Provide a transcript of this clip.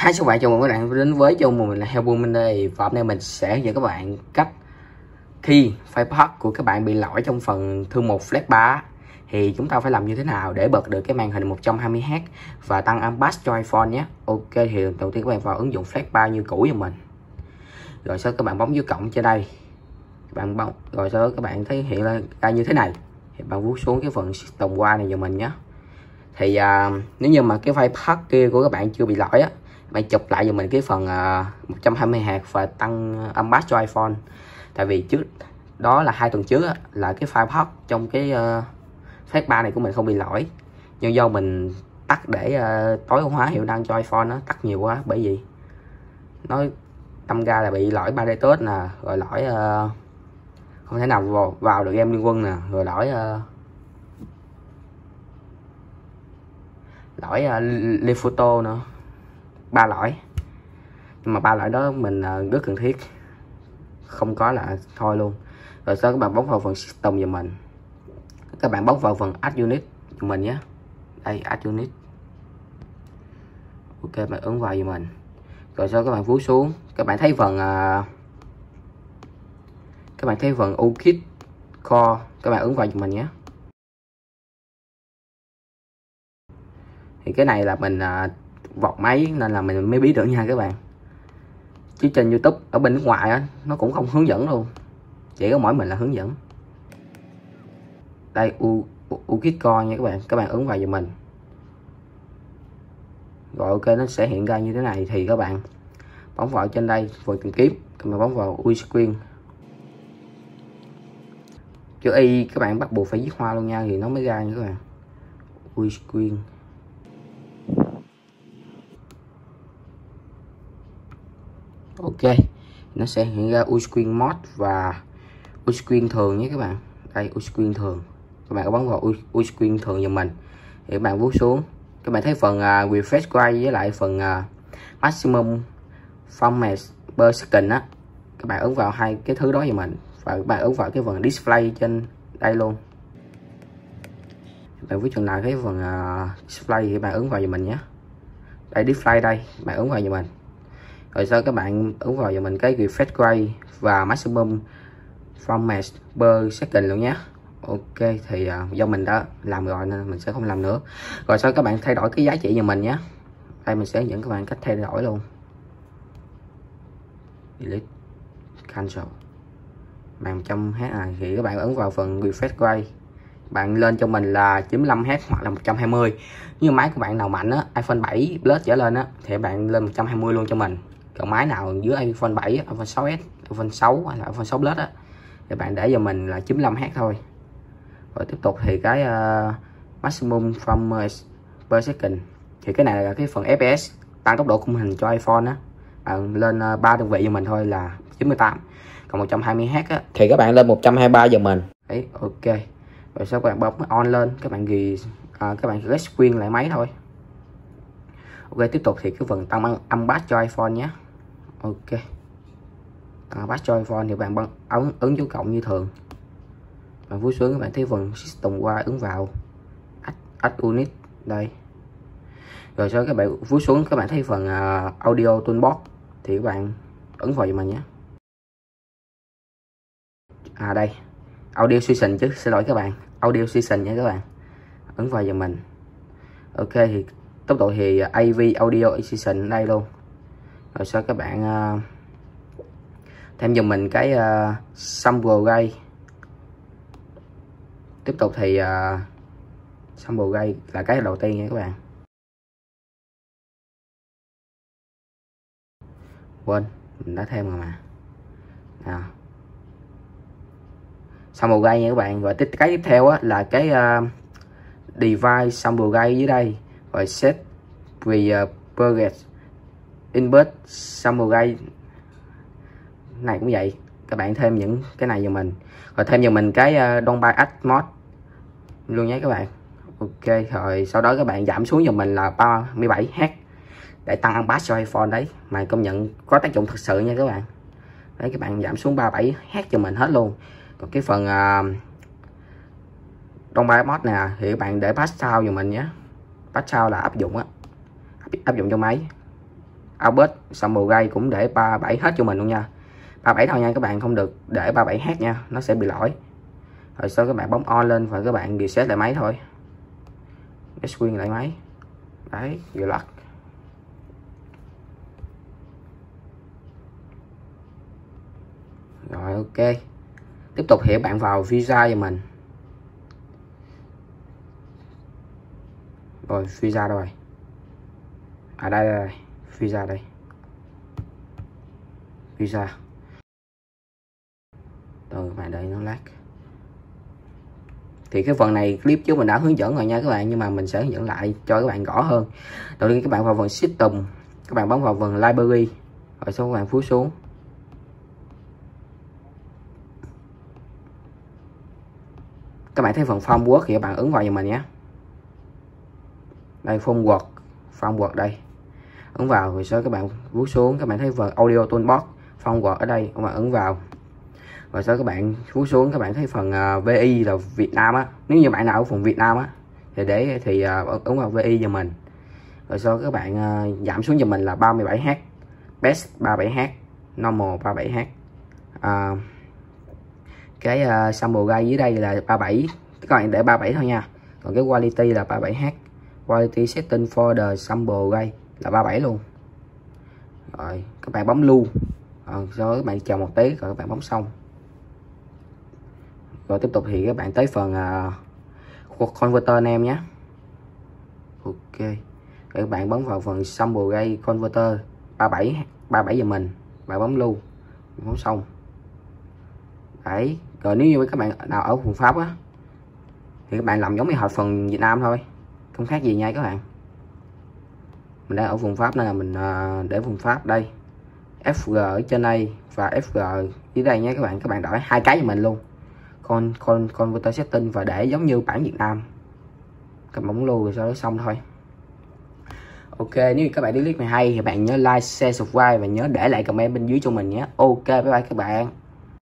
Hi các bạn, chào mừng các bạn đến với channel mình là Heo Bull đây. Và hôm nay mình sẽ hướng dẫn các bạn cách khi file path của các bạn bị lỗi trong phần thư mục Flash Bar thì chúng ta phải làm như thế nào để bật được cái màn hình 120Hz và tăng âm bass cho iPhone nhé. Ok, thì đầu tiên các bạn vào ứng dụng Flash Bar như cũ giùm mình. Rồi sau các bạn bấm dấu cộng trên đây. Các bạn bấm rồi sau đó các bạn thấy hiện ra như thế này. Thì bạn vuốt xuống cái phần System UI này giùm mình nhé. Thì nếu như mà cái file path kia của các bạn chưa bị lỗi á, bạn chụp lại giùm mình cái phần 120Hz và tăng âm bass cho iPhone. Tại vì trước đó là 2 tuần trước á, là cái file path trong cái Flash Bar này của mình không bị lỗi, nhưng do mình tắt để tối ưu hóa hiệu năng cho iPhone, nó tắt nhiều quá, bởi vì nó đâm ra là bị lỗi 3D test nè, rồi lỗi không thể nào vào được game Liên Quân nè, rồi lỗi Live Photo nữa, 3 lỗi. Nhưng mà 3 lỗi đó mình rất cần thiết, không có là thôi luôn. Rồi sau các bạn bấm vào phần System giùm mình, các bạn bấm vào phần Add Unit giùm mình nhé. Đây, Add Unit. Ok, bạn ấn vào giùm mình. Rồi sau các bạn vuốt xuống, các bạn thấy phần UKIT Core, các bạn ấn vào giùm mình nhé. Thì cái này là mình vọt máy nên là mình mới biết được nha các bạn, chứ trên YouTube ở bên nước ngoài á nó cũng không hướng dẫn luôn, chỉ có mỗi mình là hướng dẫn. Đây, UKIT Core nha các bạn ấn vào giùm mình. Rồi ok, nó sẽ hiện ra như thế này. Thì các bạn bấm vào trên đây phần tìm kiếm, các bạn bấm vào Wiscreen, chữ Y các bạn bắt buộc phải viết hoa luôn nha thì nó mới ra nha các bạn. Wiscreen. Ok, nó sẽ hiện ra Wiscreen Mode và Wiscreen thường nhé các bạn. Đây, Wiscreen thường, các bạn bấm vào Wiscreen thường giùm mình. Thì các bạn vuốt xuống, các bạn thấy phần refresh rate với lại phần maximum frames per second á, các bạn ấn vào hai cái thứ đó giùm mình. Và các bạn ấn vào cái phần display trên đây luôn. Các bạn viết chừng nào cái phần display thì các bạn ấn vào giùm mình nhé. Đây, display đây, bạn ấn vào giùm mình. Rồi sau các bạn ấn vào giùm mình cái refresh rate và maximum frames per second luôn nhé. Ok, thì do mình đã làm rồi nên mình sẽ không làm nữa. Rồi sau các bạn thay đổi cái giá trị giùm mình nhé. Đây, mình sẽ hướng dẫn các bạn cách thay đổi luôn. Delete, cancel. Màn 100Hz này thì các bạn ấn vào phần refresh rate, bạn lên cho mình là 95Hz hoặc là 120. Nhưng máy của bạn nào mạnh á, iPhone 7 Plus trở lên á, thì bạn lên 120 luôn cho mình. Còn máy nào dưới iPhone 7, iPhone 6s, iPhone 6 hay là iPhone 6 Plus á, thì bạn để cho mình là 95Hz thôi. Rồi tiếp tục thì cái maximum frames per second, thì cái này là cái phần FPS tăng tốc độ khung hình cho iPhone á, bạn lên 3 đơn vị cho mình thôi là 98. Còn 120Hz á thì các bạn lên 123 giùm mình. Đấy, ok. Rồi sau các bạn bấm on lên, các bạn các bạn red screen lại máy thôi. Ok, tiếp tục thì cái phần tăng âm bass cho iPhone nhé. Ok, tăng bass cho iPhone thì bạn ấn dấu cộng như thường. Bạn vuốt xuống, các bạn thấy phần System UI ấn vào Add Unit đây. Rồi sau các bạn vuốt xuống, các bạn thấy phần Audio Toolbox thì các bạn ấn vào giùm mình nhé. Đây, Audio Session chứ, xin lỗi các bạn, Audio Session nha các bạn, ấn vào giùm mình. Ok, thì tốc độ thì AV Audio Session đây luôn. Rồi sau các bạn thêm giùm mình cái sample rate. Tiếp tục thì sample rate là cái đầu tiên nha các bạn. Quên, mình đã thêm rồi mà. Nào, sample rate nha các bạn. Và cái tiếp theo á, là cái device sample rate dưới đây. Rồi set progress input sample rate này cũng vậy, các bạn thêm những cái này giùm mình. Rồi thêm giùm mình cái don't buy add mod luôn nhé các bạn. Ok, rồi sau đó các bạn giảm xuống giùm mình là 37Hz để tăng âm bass cho iPhone đấy, mà công nhận có tác dụng thật sự nha các bạn. Đấy, các bạn giảm xuống 37Hz cho mình hết luôn. Còn cái phần don't buy mod nè thì các bạn để pass sound giùm mình nhé. Pass sound là áp dụng cho máy, Albert Sample Gray cũng để 37 hết cho mình luôn nha. 37 thôi nha các bạn, không được để 37Hz nha, nó sẽ bị lỗi. Rồi sau các bạn bấm on lên và các bạn reset lại máy thôi. Swing lại máy. Đấy, relax. Rồi ok. Tiếp tục thì bạn vào visa cho mình. Rồi visa đâu rồi? À đây, visa đây. Visa. Rồi bạn đợi nó lát. Thì cái phần này clip trước mình đã hướng dẫn rồi nha các bạn, nhưng mà mình sẽ hướng dẫn lại cho các bạn rõ hơn. Đầu tiên các bạn vào phần system, các bạn bấm vào phần library, rồi sau các bạn phú xuống. Các bạn thấy phần framework thì các bạn ấn vào cho mình nhé. Đây framework đây. Ấn vào rồi sau các bạn vuốt xuống, các bạn thấy phần audio toolbox framework ở đây, các bạn ấn vào. Rồi sau các bạn vuốt xuống, các bạn thấy phần VI là Việt Nam á. Nếu như bạn nào ở phần Việt Nam á thì ấn vào VI cho mình. Rồi sau các bạn giảm xuống cho mình là 37Hz, best 37Hz, normal 37Hz. Cái sample guide dưới đây là 37, các bạn để 37 thôi nha. Còn cái quality là 37Hz, quality setting for the sample guide là 37 luôn. Rồi các bạn bấm lưu, sau đó các bạn chờ một tí rồi các bạn bấm xong. Rồi tiếp tục thì các bạn tới phần converter anh em nhé. Ok, rồi các bạn bấm vào phần sample guide converter 37 giùm mình, bạn bấm lưu, bấm xong. Đấy, rồi nếu như các bạn nào ở vùng Pháp á thì các bạn làm giống như hợp phần Việt Nam thôi, không khác gì nha các bạn. Mình đang ở vùng Pháp nên là mình để vùng Pháp đây, FG ở trên đây và FG dưới đây nhé các bạn. Các bạn đổi hai cái cho mình luôn, converter setting và để giống như bản Việt Nam, các bấm lưu rồi sau đó xong thôi. Ok, nếu các bạn clip này hay thì bạn nhớ like, share, subscribe và nhớ để lại comment bên dưới cho mình nhé. Ok, bye bye các bạn.